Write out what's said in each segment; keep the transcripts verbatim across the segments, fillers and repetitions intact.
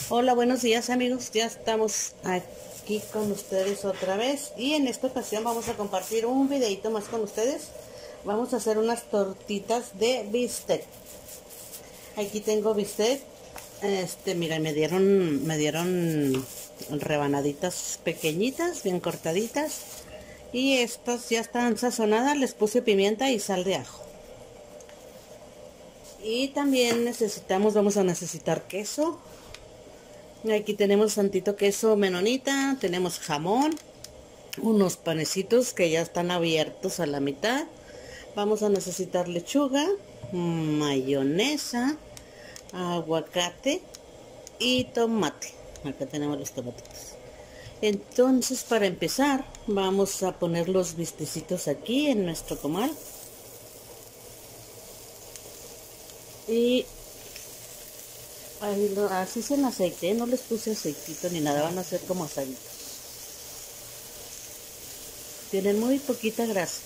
Hola, buenos días amigos, ya estamos aquí con ustedes otra vez y en esta ocasión vamos a compartir un videito más con ustedes. Vamos a hacer unas tortitas de bistec. Aquí tengo bistec, este, mira, me dieron, me dieron rebanaditas pequeñitas, bien cortaditas, y estas ya están sazonadas, les puse pimienta y sal de ajo. Y también necesitamos, vamos a necesitar queso. Aquí tenemos tantito queso menonita, tenemos jamón, unos panecitos que ya están abiertos a la mitad. Vamos a necesitar lechuga, mayonesa, aguacate y tomate. Acá tenemos los tomatitos. Entonces, para empezar, vamos a poner los bistecitos aquí en nuestro comal. Y ahí lo, así sin aceite, no les puse aceitito ni nada, van a ser como asaditos. Tienen muy poquita grasa.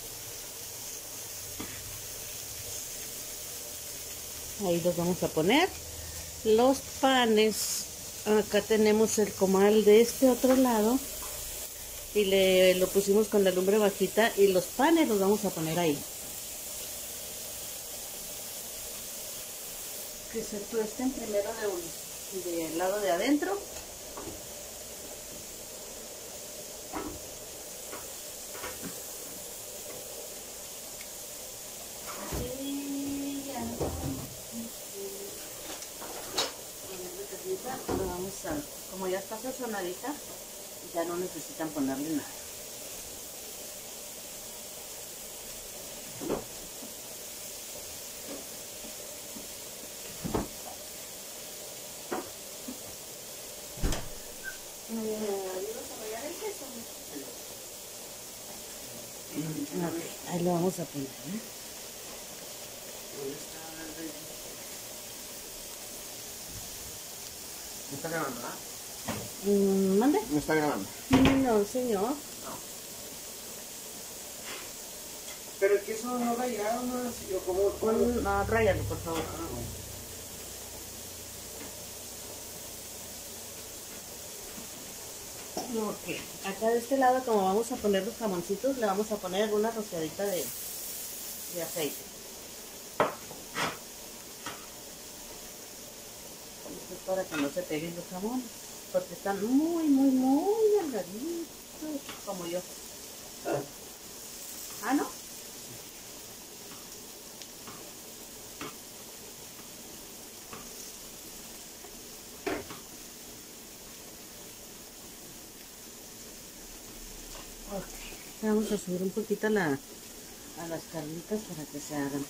Ahí los vamos a poner. Los panes, acá tenemos el comal de este otro lado y le lo pusimos con la lumbre bajita y los panes los vamos a poner ahí. Que se tuesten primero de un, del lado de adentro. Y ya. Lo vamos a, como ya está sazonadita, ya no necesitan ponerle nada. Okay, ahí lo vamos a poner, ¿eh? ¿No está grabando, ah? Mm, ¿Mande? ¿No está grabando? No, señor. No. Pero el queso no rayado, no así, o como... Un, no, ráyalo, por favor. Ah, bueno. Ok, acá de este lado, como vamos a poner los jamoncitos, le vamos a poner una rociadita de, de aceite. Esto es para que no se peguen los jamones, porque están muy, muy, muy delgaditos, como yo. ¿Ah, no? Ok, vamos a subir un poquito a, la, a las carnitas para que se hagan.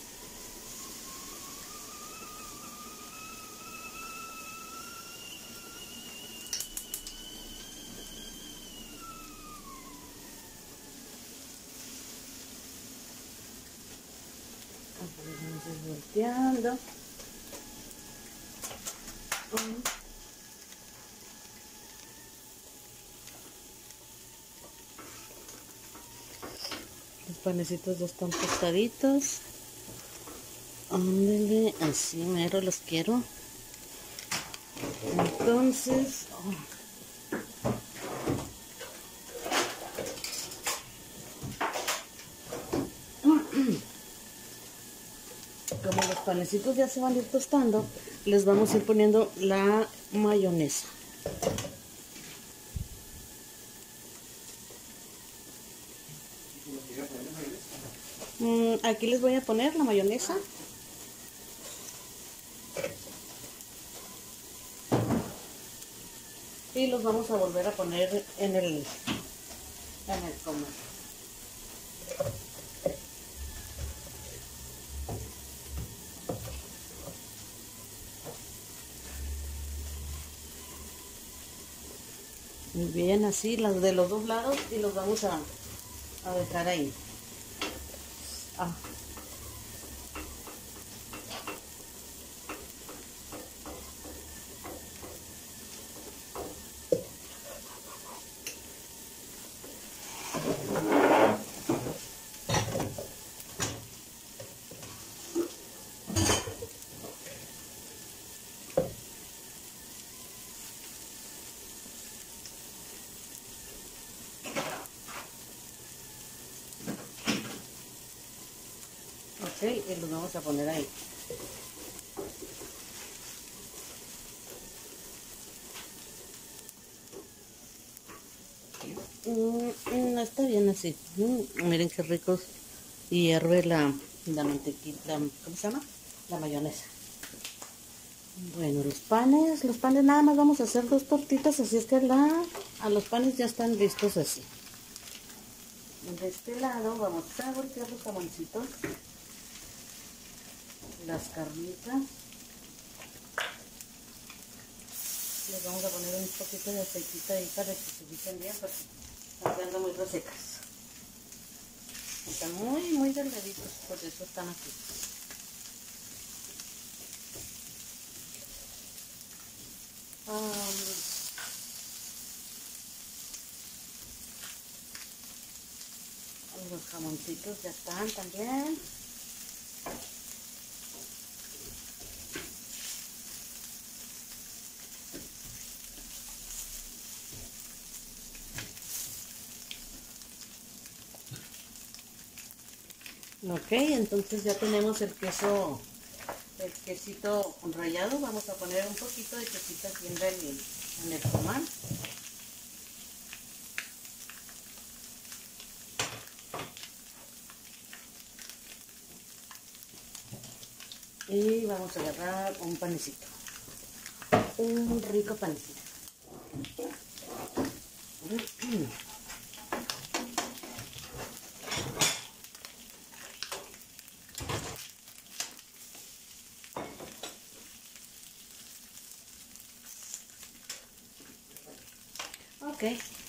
Vamos volteando. Los panecitos ya están tostaditos. Ándale, así mero los quiero. Entonces, oh. Como los panecitos ya se van a ir tostando, les vamos a ir poniendo la mayonesa. Mm, aquí les voy a poner la mayonesa. Y los vamos a volver a poner en el, en el comal. Muy bien, así, las de los dos lados, y los vamos a, a dejar ahí. Ah. Ok, y los vamos a poner ahí. Mm, no está bien así. Mm, miren qué ricos. Y hierve la, la mantequilla, ¿cómo se llama? La mayonesa. Bueno, los panes, los panes nada más vamos a hacer dos tortitas, así es que la, a los panes ya están listos así. De este lado vamos a voltear los jamoncitos, las carnitas. Les vamos a poner un poquito de aceitito ahí para que se piquen bien, porque están quedando muy resecas. Están muy, muy delgaditos, por eso están así. Um, los jamoncitos ya están también. Ok, entonces ya tenemos el queso, el quesito rallado. Vamos a poner un poquito de quesito aquí en el, en el comal. Y vamos a agarrar un panecito, un rico panecito. Ok.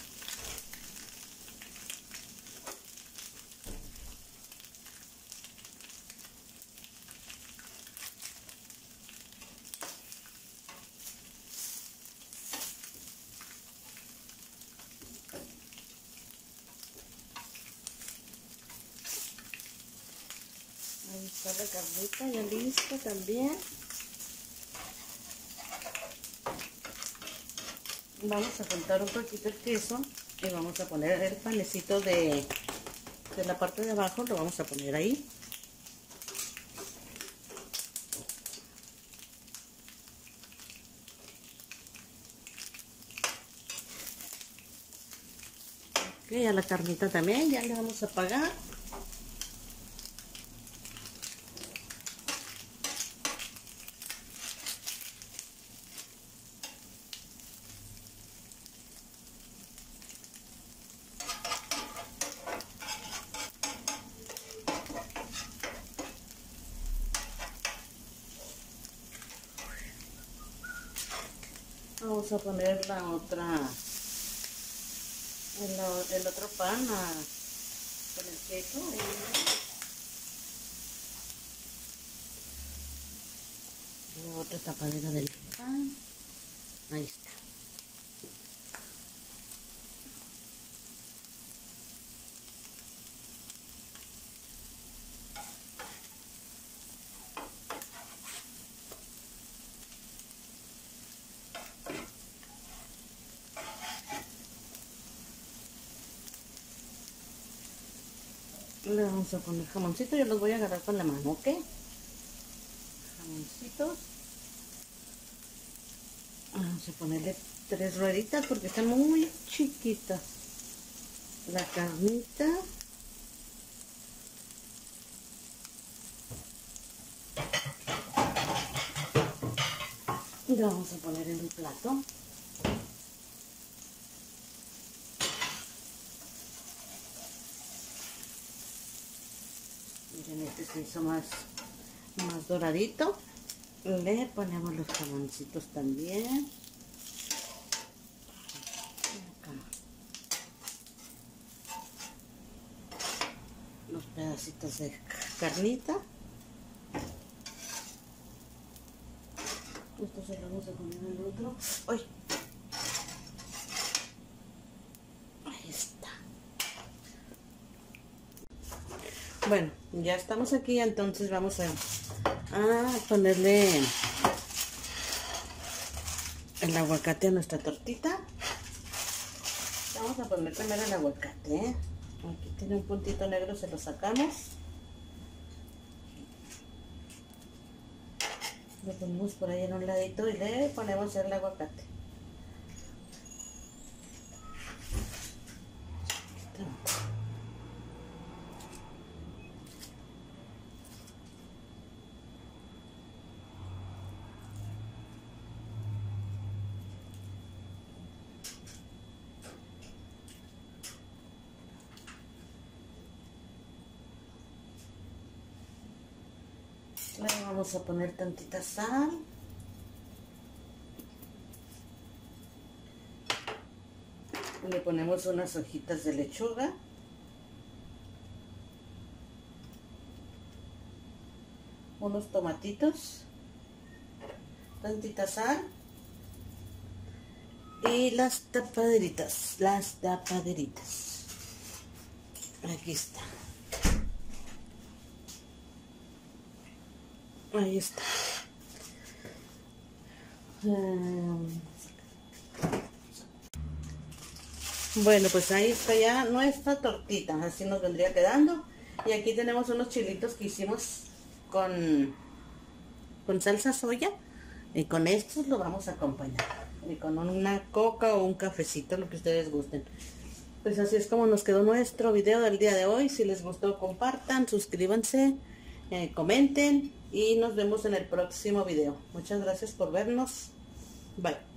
Ahí está la carnita ya lista también. Vamos a juntar un poquito el queso y vamos a poner el panecito de, de la parte de abajo, lo vamos a poner ahí. Ok, a la carnita también ya le vamos a apagar. Vamos a poner la otra, el, el otro pan a, con el queso. La otra tapadera del pan. Ahí está. Le vamos a poner jamoncito, yo los voy a agarrar con la mano, ¿ok? Jamoncitos. Vamos a ponerle tres rueditas porque están muy chiquitas. La carnita. Y la vamos a poner en un plato. Miren, este se hizo más, más doradito. Le ponemos los jamoncitos también. Acá. Los pedacitos de carnita. Esto se lo vamos a poner en el otro. ¡Ay! Ahí está. Bueno, ya estamos aquí, entonces vamos a, a ponerle el aguacate a nuestra tortita. Vamos a poner primero el aguacate. Aquí tiene un puntito negro, se lo sacamos. Lo ponemos por ahí en un ladito y le ponemos el aguacate. Le vamos a poner tantita sal. Le ponemos unas hojitas de lechuga. Unos tomatitos. Tantita sal. Y las tapaderitas. Las tapaderitas. Aquí está. Ahí está. Um, bueno, pues ahí está ya nuestra tortita. Así nos vendría quedando. Y aquí tenemos unos chilitos que hicimos con, con salsa soya. Y con estos lo vamos a acompañar. Y con una coca o un cafecito, lo que ustedes gusten. Pues así es como nos quedó nuestro video del día de hoy. Si les gustó, compartan, suscríbanse, eh, comenten. Y nos vemos en el próximo video. Muchas gracias por vernos. Bye.